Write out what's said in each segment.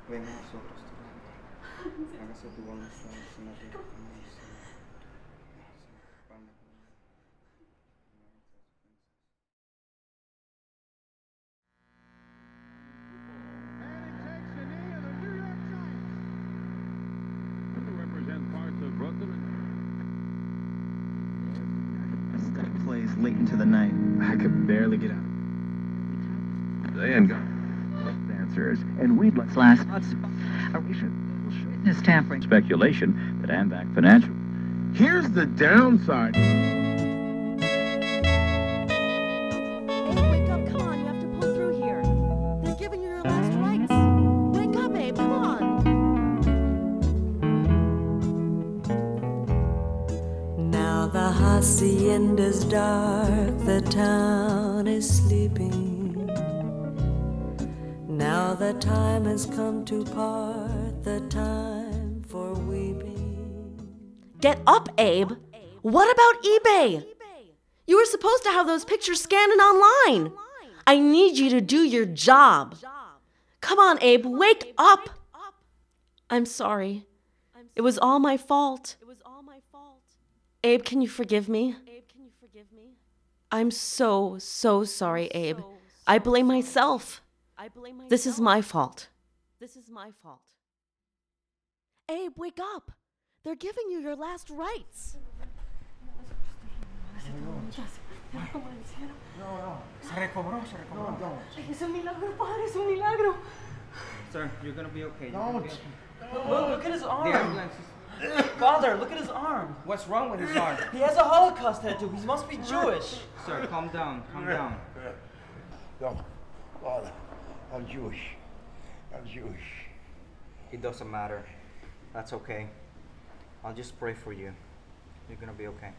Venga nosotros, hágase tu voluntad, Señor. Plays late into the night. I could barely get out. And dancers, and we'd like last witness tampering speculation that Ambac Financial. Here's the downside. Abe, wake up! Come on, you have to pull through here. They're giving you your last rites. Wake up, Abe! Come on. Now the hacienda's dark, the town is sleeping. Now the time has come to part, the time for weeping. Get up, Abe! What about eBay? You were supposed to have those pictures scanned and online. I need you to do your job. Come on, Abe, wake up! I'm sorry. It was all my fault. Abe, can you forgive me? I'm so sorry, Abe. I blame myself. This is my fault. Abe, wake up. They're giving you your last rites. No, se recobró. Es un milagro, padre, es un milagro. Sir, you're gonna be okay. Look at his The arm. ambulance is... Father, look at his arm. What's wrong with his arm? He has a Holocaust tattoo. He must be Jewish. Sir, calm down. No, Father, I'm Jewish. It doesn't matter. That's okay. I'll just pray for you. You're gonna be okay.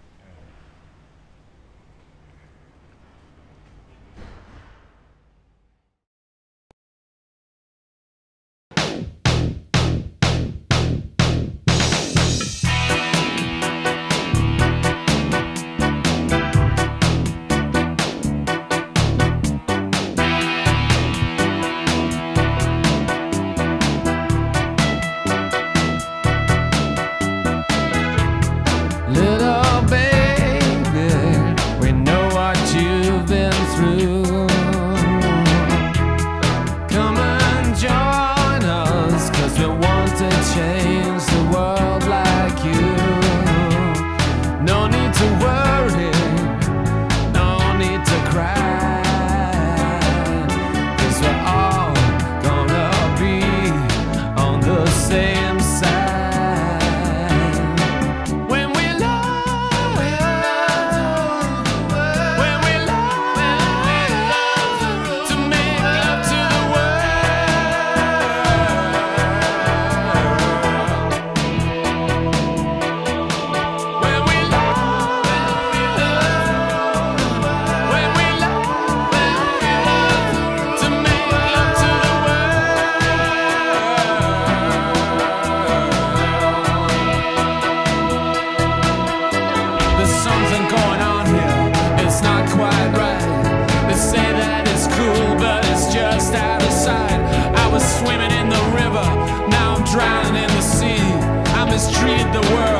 Swimming in the river, now I'm drowning in the sea. I mistreated the world.